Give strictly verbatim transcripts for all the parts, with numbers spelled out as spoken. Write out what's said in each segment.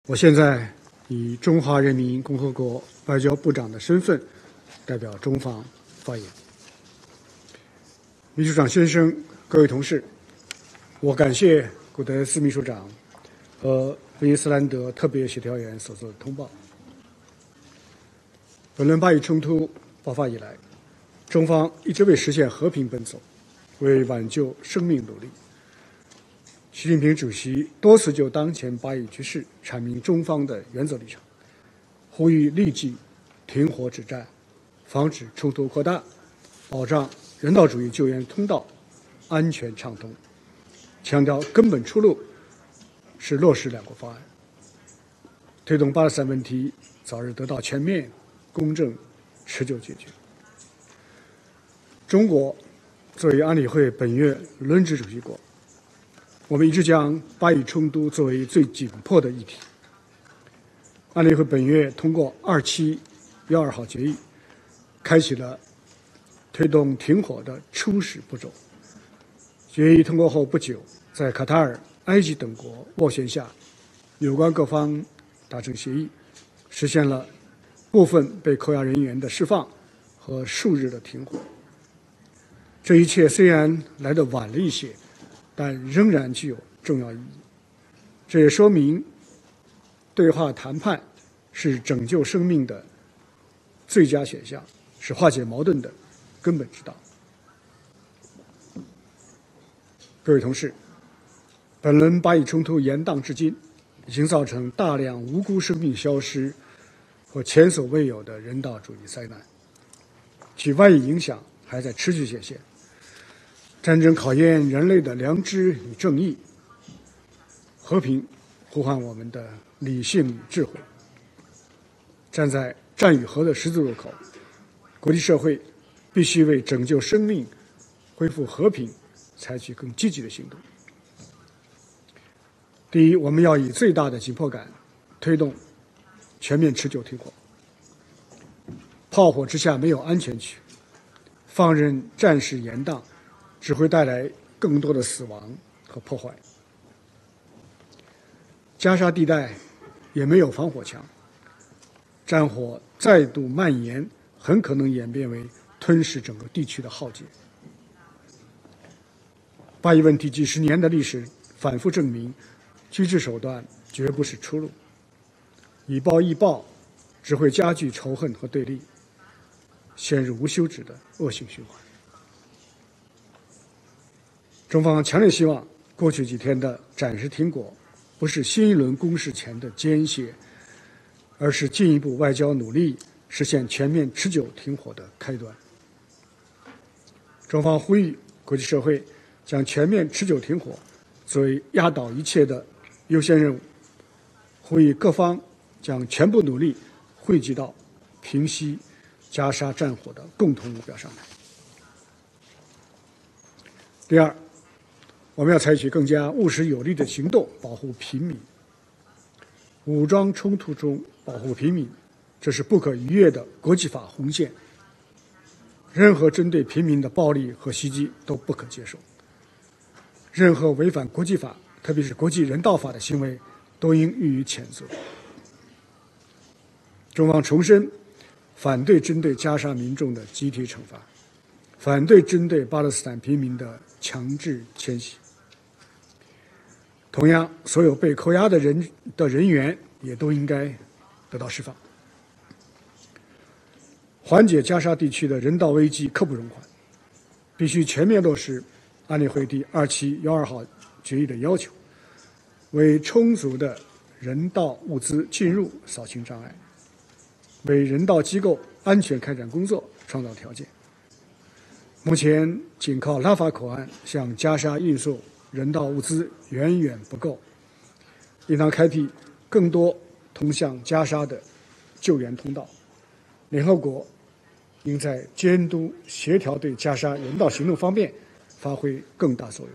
我现在以中华人民共和国外交部长的身份，代表中方发言。秘书长先生，各位同事，我感谢古德斯秘书长和温伊斯兰德特别协调员所做的通报。本轮巴以冲突爆发以来，中方一直为实现和平奔走，为挽救生命努力。习近平主席多次就当前巴以局势阐明中方的原则立场，呼吁立即停火止战，防止冲突扩大，保障人道主义救援通道安全畅通，强调根本出路是落实两国方案，推动巴勒斯坦问题早日得到全面、公正、持久解决。中国作为安理会本月轮值主席国，我们一直将巴以冲突作为最紧迫的议题。安理会本月通过二七一二号决议，开启了推动停火的初始步骤。决议通过后不久，在卡塔尔、埃及等国斡旋下，有关各方达成协议，实现了部分被扣押人员的释放和数日的停火。这一切虽然来得晚了一些，但仍然具有重要意义。这也说明，对话谈判是拯救生命的最佳选项，是化解矛盾的根本之道。各位同事，本轮巴以冲突延宕至今，已经造成大量无辜生命消失和前所未有的人道主义灾难，其外溢影响还在持续显现。战争考验人类的良知与正义，和平呼唤我们的理性与智慧。站在战与和的十字路口，国际社会必须为拯救生命、恢复和平采取更积极的行动。第一，我们要以最大的紧迫感推动全面持久停火。炮火之下没有安全区，放任战事延宕，只会带来更多的死亡和破坏。加沙地带也没有防火墙，战火再度蔓延，很可能演变为吞噬整个地区的浩劫。巴以问题几十年的历史反复证明，军事手段绝不是出路，以暴易暴只会加剧仇恨和对立，陷入无休止的恶性循环。中方强烈希望过去几天的暂时停火不是新一轮攻势前的间歇，而是进一步外交努力实现全面持久停火的开端。中方呼吁国际社会将全面持久停火作为压倒一切的优先任务，呼吁各方将全部努力汇集到平息加沙战火的共同目标上来。第二，我们要采取更加务实有力的行动，保护平民。武装冲突中保护平民，这是不可逾越的国际法红线。任何针对平民的暴力和袭击都不可接受。任何违反国际法，特别是国际人道法的行为，都应予以谴责。中方重申，反对针对加沙民众的集体惩罚，反对针对巴勒斯坦平民的强制迁徙。同样，所有被扣押的人的人员也都应该得到释放。缓解加沙地区的人道危机刻不容缓，必须全面落实安理会第二七一二号决议的要求，为充足的人道物资进入扫清障碍，为人道机构安全开展工作创造条件。目前仅靠拉法口岸向加沙运送人道物资远远不够，应当开辟更多通向加沙的救援通道。联合国应在监督协调对加沙人道行动方面发挥更大作用。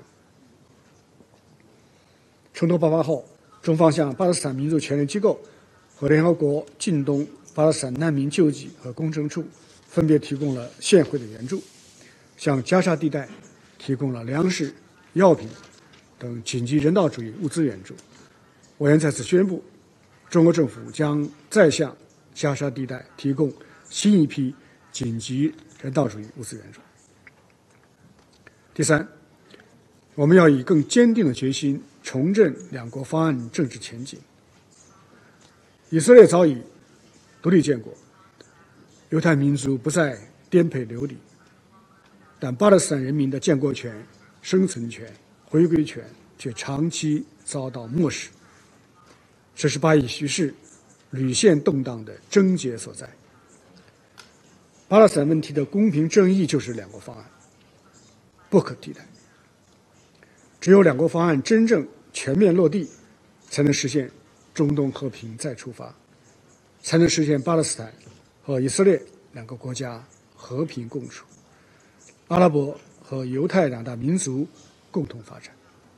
冲突爆发后，中方向巴勒斯坦民族权利机构和联合国近东巴勒斯坦难民救济和工程处分别提供了现汇的援助，向加沙地带提供了粮食、药品等紧急人道主义物资援助。我愿在此宣布， 中国政府将再向加沙地带提供新一批紧急人道主义物资援助。第三，我们要以更坚定的决心重振两国方案政治前景。以色列早已独立建国，犹太民族不再颠沛流离，但巴勒斯坦人民的建国权、生存权、回归权却长期遭到漠视，这是巴以局势屡现动荡的症结所在。巴勒斯坦问题的公平正义就是两国方案，不可替代。只有两国方案真正全面落地，才能实现中东和平再出发，才能实现巴勒斯坦和以色列两个国家和平共处，阿拉伯和犹太两大民族共同发展。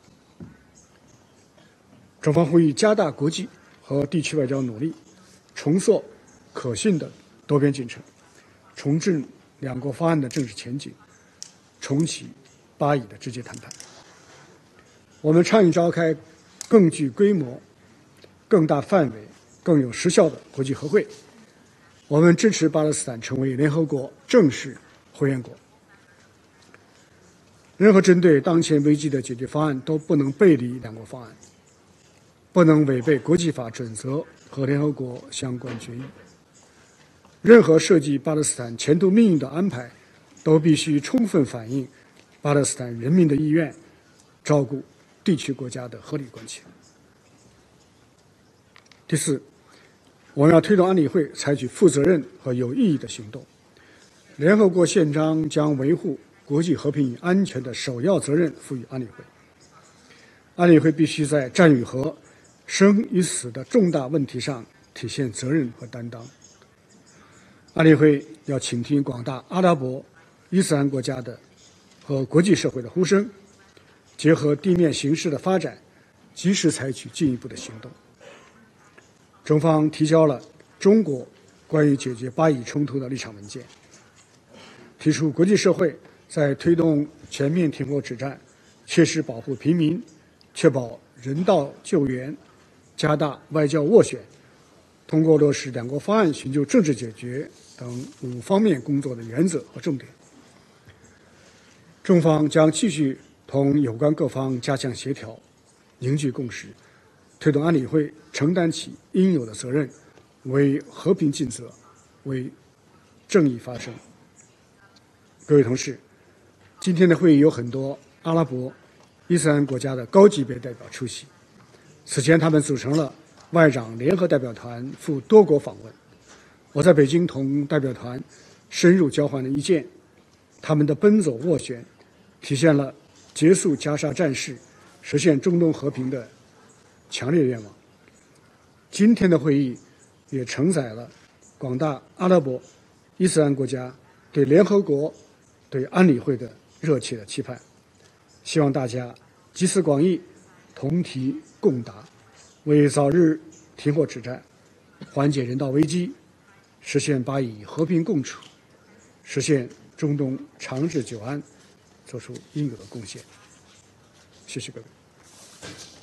中方呼吁加大国际和地区外交努力，重塑可信的多边进程，重振两国方案的政治前景，重启巴以的直接谈判。我们倡议召开更具规模、更大范围、更有实效的国际和会。我们支持巴勒斯坦成为联合国正式会员国。任何针对当前危机的解决方案都不能背离两国方案，不能违背国际法准则和联合国相关决议。任何涉及巴勒斯坦前途命运的安排，都必须充分反映巴勒斯坦人民的意愿，照顾地区国家的合理关切。第四，我们要推动安理会采取负责任和有意义的行动。联合国宪章将维护国际和平与安全的首要责任赋予安理会。安理会必须在战与和、生与死的重大问题上体现责任和担当。安理会要倾听广大阿拉伯、伊斯兰国家的和国际社会的呼声，结合地面形势的发展，及时采取进一步的行动。中方提交了中国关于解决巴以冲突的立场文件，提出国际社会在推动全面停火止战、切实保护平民、确保人道救援、加大外交斡旋、通过落实两国方案寻求政治解决等五方面工作的原则和重点。中方将继续同有关各方加强协调，凝聚共识，推动安理会承担起应有的责任，为和平尽责，为正义发声。各位同事，今天的会议有很多阿拉伯、伊斯兰国家的高级别代表出席。此前，他们组成了外长联合代表团赴多国访问。我在北京同代表团深入交换了意见，他们的奔走斡旋，体现了结束加沙战事、实现中东和平的强烈愿望。今天的会议也承载了广大阿拉伯、伊斯兰国家对联合国、对安理会的热切的期盼。希望大家集思广益，同题共答，为早日停火止战、缓解人道危机、实现巴以和平共处、实现中东长治久安做出应有的贡献。谢谢各位。